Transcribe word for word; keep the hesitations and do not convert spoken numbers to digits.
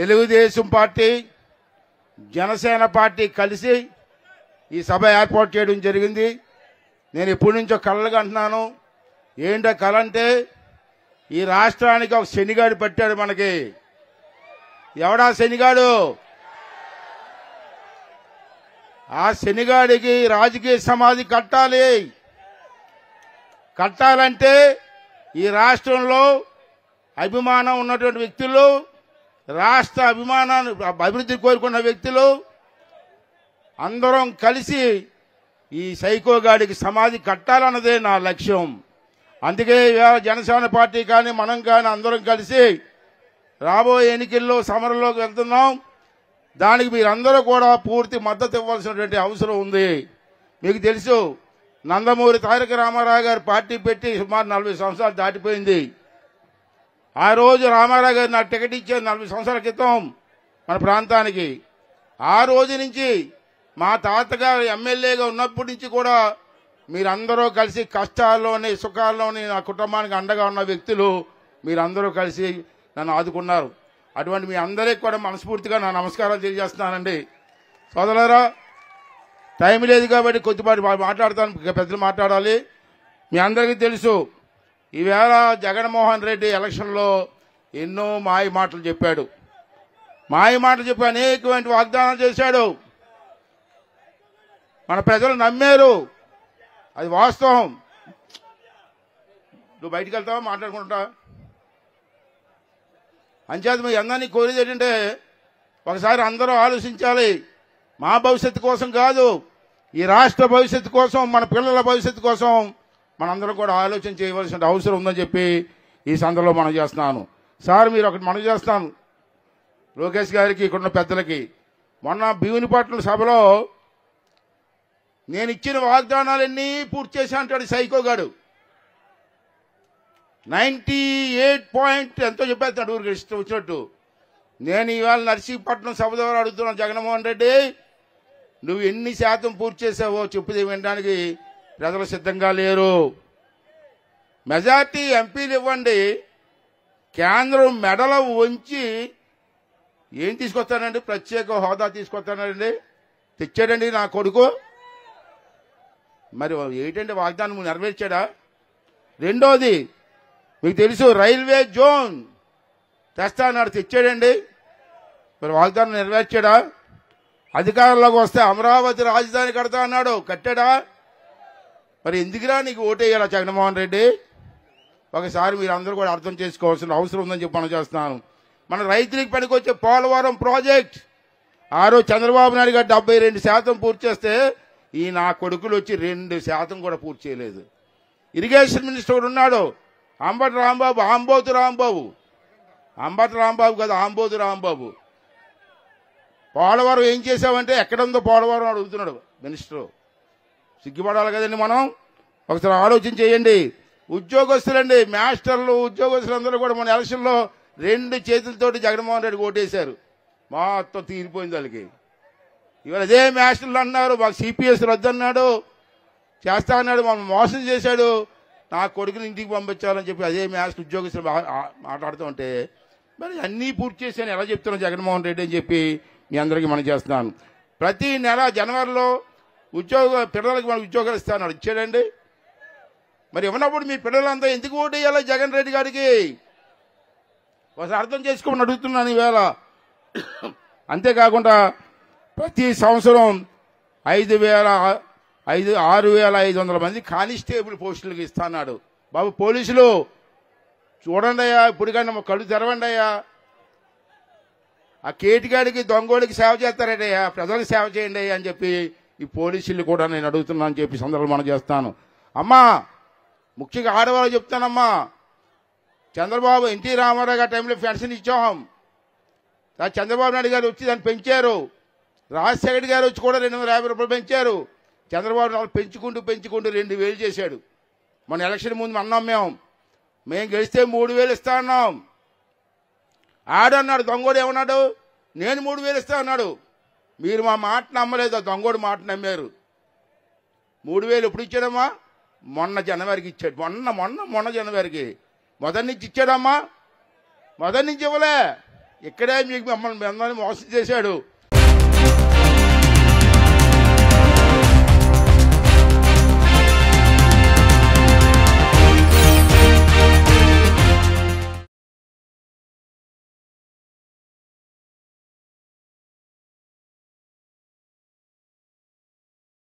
Telugu Desam party Janasena party కలిసి ఈ సభ ఏర్పాటు చేయడం జరిగింది. నేను ఎప్పటి నుంచో కలలుగా అంటున్నాను. ఏంటో కళ అంటే ఈ రాష్ట్రానికి ఒక శనిగాడు పెట్టాడు మనకి. ఎవడా శనిగాడు? ఆ శనిగాడికి రాజకీయ సమాధి కట్టాలి. కట్టాలంటే ఈ రాష్ట్రంలో అభిమానం ఉన్నటువంటి వ్యక్తులు, రాష్ట్ర అభిమానాన్ని అభివృద్ధి కోరుకున్న వ్యక్తులు అందరం కలిసి ఈ సైకోగాడికి సమాధి కట్టాలన్నదే నా లక్ష్యం. అందుకే జనసేన పార్టీ కానీ మనం కానీ అందరం కలిసి రాబోయే ఎన్నికల్లో సమరంలోకి వెళ్తున్నాం. దానికి మీరందరూ కూడా పూర్తి మద్దతు ఇవ్వాల్సినటువంటి అవసరం ఉంది. మీకు తెలుసు, నందమూరి తారక రామారావు గారు పార్టీ పెట్టి సుమారు నలభై సంవత్సరాలు దాటిపోయింది. ఆ రోజు రామారావు గారు నాకు టికెట్ ఇచ్చారు నలభై సంవత్సరాల క్రితం మన ప్రాంతానికి. ఆ రోజు నుంచి మా తాతగారు ఎమ్మెల్యేగా ఉన్నప్పటి నుంచి కూడా మీరందరూ కలిసి కష్టాల్లోని సుఖాల్లోని నా కుటుంబానికి అండగా ఉన్న వ్యక్తులు మీరందరూ కలిసి నన్ను ఆదుకున్నారు. అటువంటి మీ అందరికీ కూడా మనస్ఫూర్తిగా నా నమస్కారాలు తెలియజేస్తున్నానండి. సోదరులారా, టైం లేదు కాబట్టి కొద్దిపాటి మాట్లాడతాను, పెద్దలు మాట్లాడాలి. మీ అందరికీ తెలుసు, ఈవేళ జగన్మోహన్ రెడ్డి ఎలక్షన్లో ఎన్నో మాయ మాటలు చెప్పాడు. మాయ మాటలు చెప్పి అనేకమైన వాగ్దానాలు చేశాడు. మన ప్రజలు నమ్మారు. అది వాస్తవం. నువ్వు బయటికి వెళ్తావా మాట్లాడుకుంటా? అంచేత మీ అందరినీ కోరేది ఏంటంటే ఒకసారి అందరూ ఆలోచించాలి. మా భవిష్యత్తు కోసం కాదు, ఈ రాష్ట్ర భవిష్యత్తు కోసం, మన పిల్లల భవిష్యత్తు కోసం మనందరం కూడా ఆలోచన చేయవలసిన అవసరం ఉందని చెప్పి ఈ సందర్భంలో మనం చేస్తున్నాను. సార్, మీరు ఒకటి మనం చేస్తాను లోకేష్ గారికి, ఇక్కడున్న పెద్దలకి. మొన్న భీమునిపట్నం సభలో నేను ఇచ్చిన వాగ్దానాలన్నీ పూర్తి చేశా అంటాడు సైకోగాడు. నైంటీ ఎయిట్ పాయింట్ ఎంతో చెప్పేస్తాడు ఊరికి ఇష్టం వచ్చినట్టు. నేను ఇవాళ నర్సీపట్నం సభ ద్వారా అడుగుతున్నాను, జగన్మోహన్ రెడ్డి నువ్వు ఎన్ని శాతం పూర్తి చేసావో చెప్పుది వినడానికి ప్రజలు సిద్ధంగా లేరు. మెజార్టీ ఎంపీలు ఇవ్వండి, కేంద్రం మెడల వంచి ఏం తీసుకొస్తానండి? ప్రత్యేక హోదా తీసుకొస్తానండి. తెచ్చాడండి నా కొడుకు. మరి ఏంటంటే వాగ్దానం నెరవేర్చాడా? రెండోది, మీకు తెలుసు, రైల్వే జోన్ తెస్తా అన్నాడు, తెచ్చాడండి. మరి వాగ్దానం నెరవేర్చాడా? అధికారంలోకి వస్తే అమరావతి రాజధాని కడతా అన్నాడు, కట్టాడా? మరి ఎందుకురా నీకు ఓటేయాలా జగన్మోహన్ రెడ్డి? ఒకసారి మీరు అందరూ కూడా అర్థం చేసుకోవాల్సిన అవసరం ఉందని చెప్పి మనం చేస్తున్నాను. మన రైతులకు పనికొచ్చే పోలవరం ప్రాజెక్ట్ ఆ రోజు చంద్రబాబు నాయుడు గారు డెబ్బై రెండు శాతం పూర్తి చేస్తే ఈ నా కొడుకులు వచ్చి రెండు శాతం కూడా పూర్తి చేయలేదు. ఇరిగేషన్ మినిస్టర్ ఉన్నాడు అంబటి రాంబాబు, ఆంబోతు రాంబాబు, అంబటి రాంబాబు కదా, ఆంబోతు రాంబాబు. పోలవరం ఏం చేసావంటే ఎక్కడుందో పోలవరం అడుగుతున్నాడు మినిస్టర్. సిగ్గుపడాలి కదండి మనం. ఒకసారి ఆలోచన చేయండి. ఉద్యోగస్తులండి, మాస్టర్లు, ఉద్యోగస్తులందరూ కూడా మన ఎలక్షన్లో రెండు చేతులతోటి జగన్మోహన్ రెడ్డి ఓటేశారు. మొత్తం తీరిపోయింది వాళ్ళకి. ఇవాళ అదే మాస్టర్లు అన్నారు మాకు సిపిఎస్ రద్దన్నాడు, చేస్తా అన్నాడు, మమ్మల్ని మోసం చేశాడు, నా కొడుకుని ఇంటికి పంపించాలని చెప్పి అదే మాస్టర్ ఉద్యోగస్తులు మాట్లాడుతూ ఉంటే మరి అన్నీ పూర్తి చేశాను ఎలా చెప్తున్నాను జగన్మోహన్ రెడ్డి అని చెప్పి మీ అందరికీ మనం చేస్తున్నాను. ప్రతి నెల జనవరిలో ఉద్యోగ పిల్లలకి మనకు ఉద్యోగాలు ఇస్తాను ఇచ్చాడండి. మరి ఇవ్వనప్పుడు మీ పిల్లలంతా ఎందుకు ఓటు వేయాలి జగన్ రెడ్డి గారికి? ఒకసారి అర్థం చేసుకోమని అడుగుతున్నాను ఈవేళ. అంతేకాకుండా ప్రతి సంవత్సరం ఐదు వేల ఐదు ఆరు వేల ఐదు వందల మంది కానిస్టేబుల్ పోస్టులకు ఇస్తాన్నాడు. బాబు పోలీసులు చూడండి అయ్యా, ఇప్పుడుకన్నా కళ్ళు తెరవండి అయ్యా. ఆ కేటిగాడికి దొంగోడికి సేవ చేస్తారటయ్యా, ప్రజలకు సేవ చేయండి అయ్యా అని చెప్పి ఈ పోలీసులు కూడా నేను అడుగుతున్నాను అని చెప్పి సందర్భంలో మనం చేస్తాను. అమ్మా, ముఖ్యంగా ఆడవాళ్ళు చెప్తానమ్మా, చంద్రబాబు ఎన్టీ రామారావు గారి టైంలో పెన్షన్ ఇచ్చాం, చంద్రబాబు నాయుడు గారు వచ్చి దాన్ని పెంచారు, రాజశేఖర్ గారు వచ్చి కూడా రెండు వందల యాభై రూపాయలు పెంచారు. చంద్రబాబు నాయుడు పెంచుకుంటూ పెంచుకుంటూ రెండు వేలు చేశాడు. మన ఎలక్షన్ ముందు అన్నాం మేము మేము గెలిస్తే మూడు వేలు ఇస్తా అన్నాం. ఆడన్నాడు దొంగోడు ఏమన్నాడు, నేను మూడు వేలు ఇస్తా అన్నాడు. మీరు మా మాట నమ్మలేదు, దొంగోడు మాట నమ్మారు. మూడు వేలు ఎప్పుడు ఇచ్చాడమ్మా? మొన్న జనవరికి ఇచ్చాడు. మొన్న మొన్న మొన్న జనవరికి మొదటి నుంచి ఇచ్చాడమ్మా, మొదటి నుంచి ఇవ్వలే. ఇక్కడే మీకు మిమ్మల్ని అందరినీ మోసం చేశాడు.